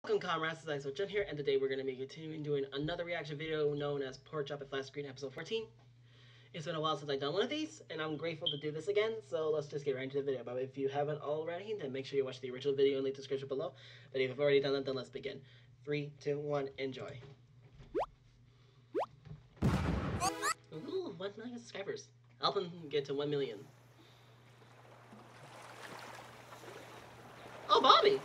Welcome comrades, it's Jen here, and today we're going to be continuing doing another reaction video known as Pork Chop at Flat Screen episode 14. It's been a while since I've done one of these, and I'm grateful to do this again, so let's just get right into the video. But if you haven't already, then make sure you watch the original video in the description below. But if you've already done that, then let's begin. 3, 2, 1, enjoy. Ooh, 1 million subscribers. Help them get to 1 million. Oh, Bobby!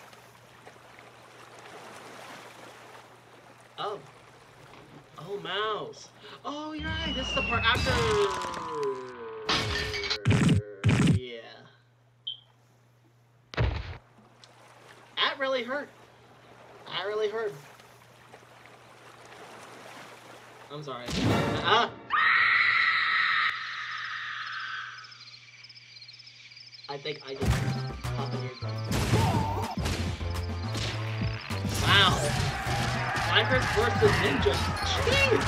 Oh. Oh, Mouse. Oh, you're right. This is the part after. Yeah. That really hurt. That really hurt. I'm sorry. I think I just popped an eardrum. Wow. Minecraft versus Ninja. Jeez!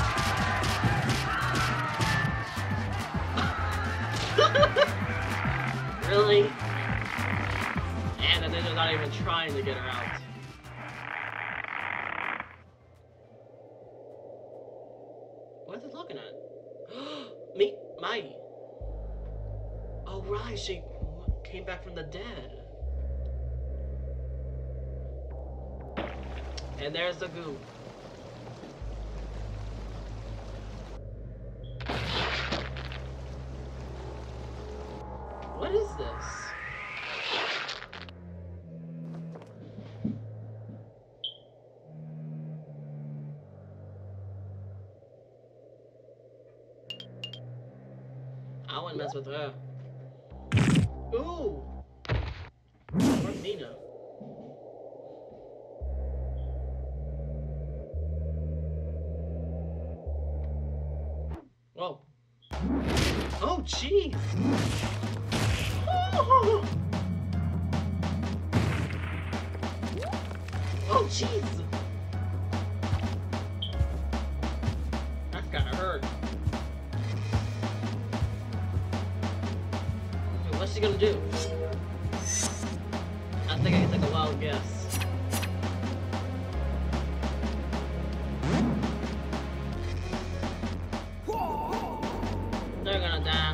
Really? And the ninja's not even trying to get her out. What is it looking at? Mai. Oh right, she came back from the dead. And there's the goo. What is this? I wouldn't mess with her. Ooh! Where's Nina? Whoa. Oh, jeez. Oh, oh, jeez. That's gotta hurt. Okay, what's she gonna do? I think I can take a wild guess. They're gonna die.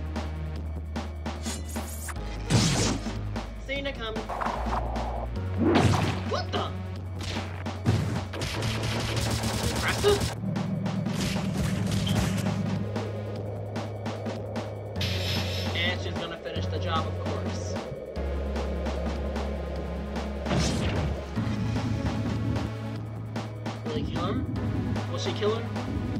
Seen it coming. What the? Impressive? And she's gonna finish the job, of course. Will he kill her? Will she kill her?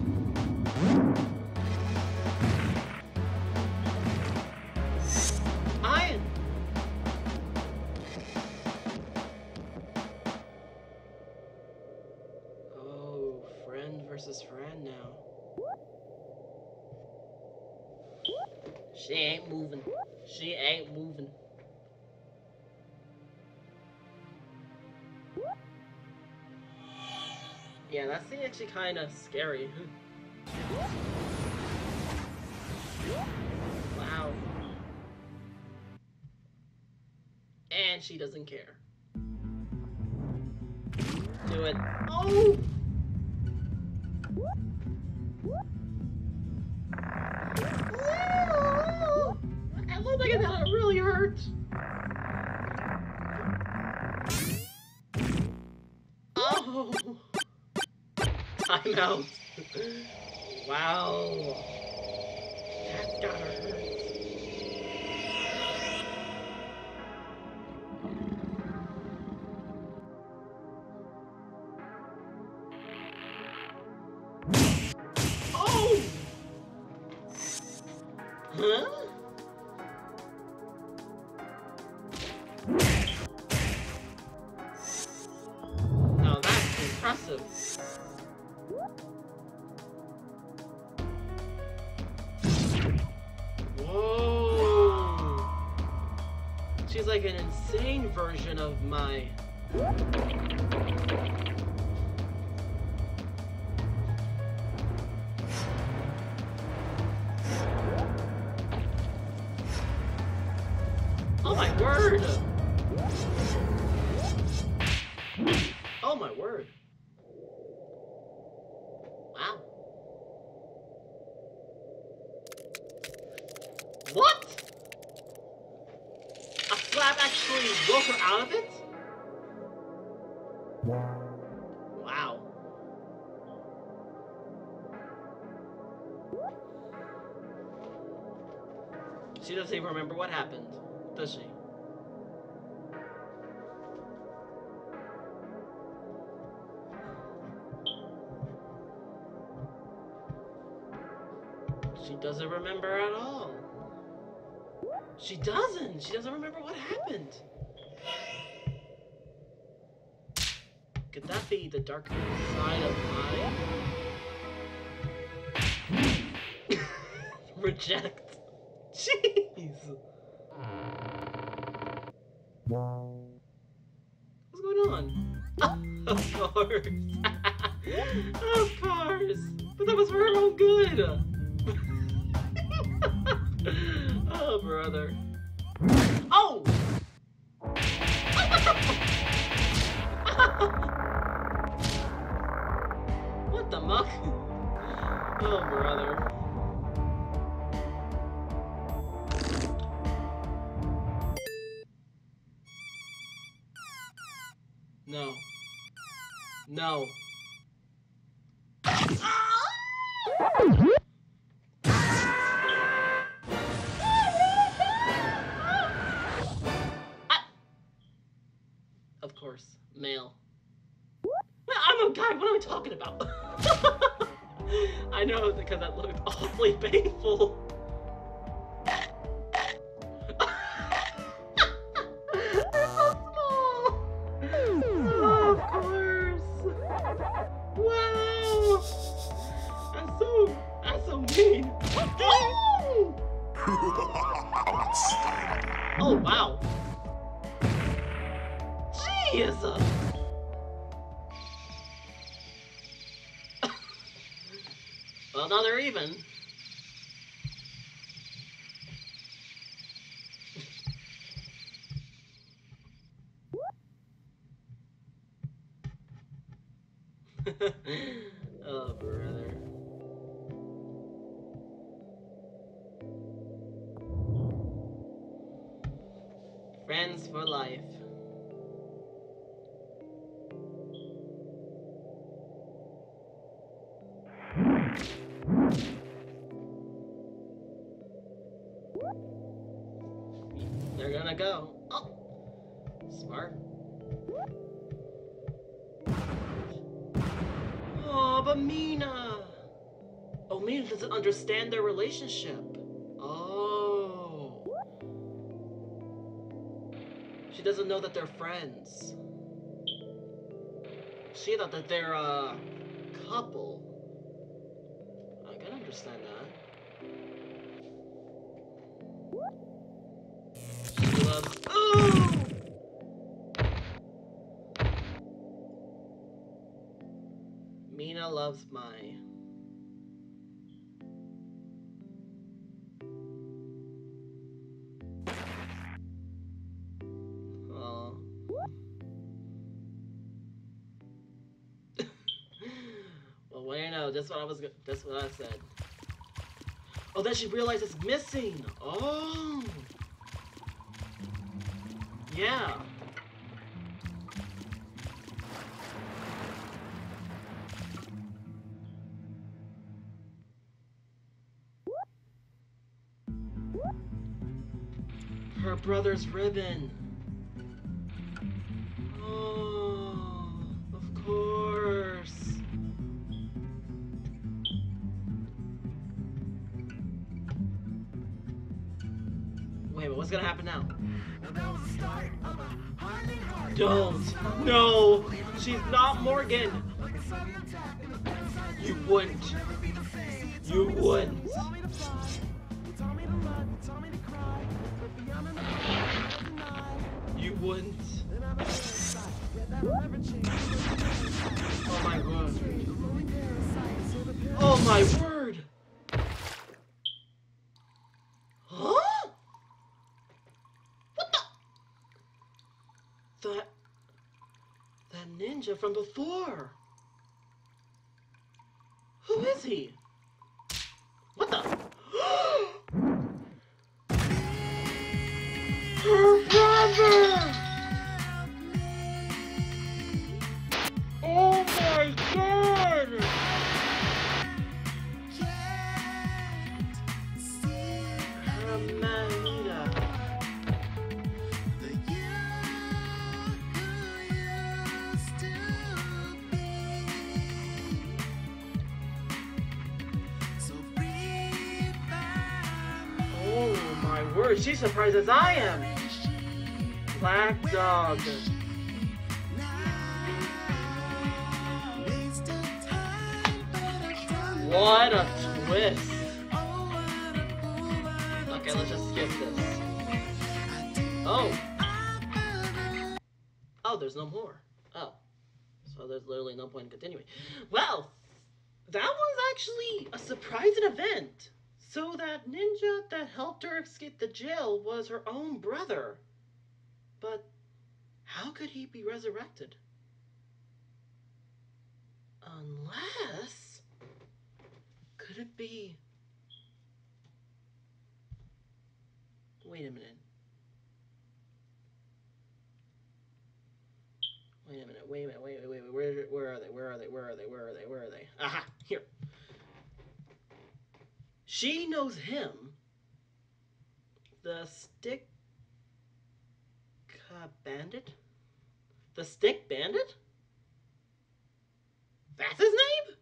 Versus friend now. She ain't moving. She ain't moving. Yeah, that's actually kind of scary. Wow. And she doesn't care. Do it. Oh! I love that it really hurt. Oh, time out. Wow, that's gotta hurt. Huh? Now that's impressive. Whoa! She's like an insane version of my... Oh my word! Oh my word. Wow. What? A slap actually woke her out of it? Wow. She doesn't even remember what happened, does she? She doesn't remember at all. She doesn't. She doesn't remember what happened. Could that be the dark side of mine? Reject. Jeez. What's going on? Of course. Of course. But that was for her own good. Oh, brother. Oh! What the muck? Oh, brother. No. No. Of course, male. Well, I'm a guy, what am I talking about? I know, because that looked awfully painful. They're so small! Oh, of course! Wow! That's so mean! Oh, wow! Jeez! Well, now they're even. Oh, brother. Friends for life. They're gonna go. Oh! Smart. Oh, but Mina! Oh, Mina doesn't understand their relationship. Oh. She doesn't know that they're friends. She thought that they're a couple. I can understand that. She loves. Oh! Mina loves Mai. Oh. Well, what do you know? That's what I said. Oh, then she realized it's missing. Oh. Yeah. Her brother's ribbon. Oh, of course. Wait, but what's gonna happen now? Don't. No. She's not Morgan. You wouldn't. You wouldn't. You wouldn't. Oh my god. Oh my word. Huh? What the? That ninja from before. Who is he? What the? Her brother! Oh my god! Amanda. Oh my word, she's surprised as I am. Black Dog. What a twist. Okay, let's just skip this. Oh. Oh, there's no more. Oh. So there's literally no point in continuing. Well, that was actually a surprising event. So that ninja that helped her escape the jail was her own brother. But how could he be resurrected? Unless... Could it be... Wait a minute. Where are they? Aha, here. She knows him. The Stick Bandit? The Stick Bandit? That's his name?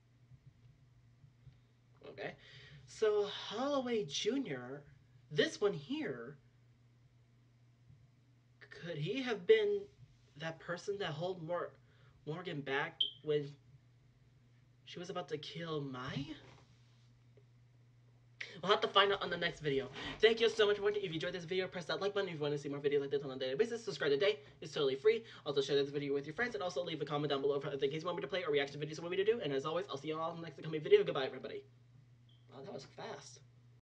Okay. So Holloway Jr., this one here, could he have been that person that held Morgan back when she was about to kill Mai? We'll have to find out on the next video. Thank you so much for watching. If you enjoyed this video, press that like button. If you want to see more videos like this on a daily basis, subscribe today. It's totally free. Also share this video with your friends, and also leave a comment down below in case you want me to play or reaction videos you want me to do. And as always, I'll see you all in the next coming video. Goodbye, everybody. Wow, that was fast.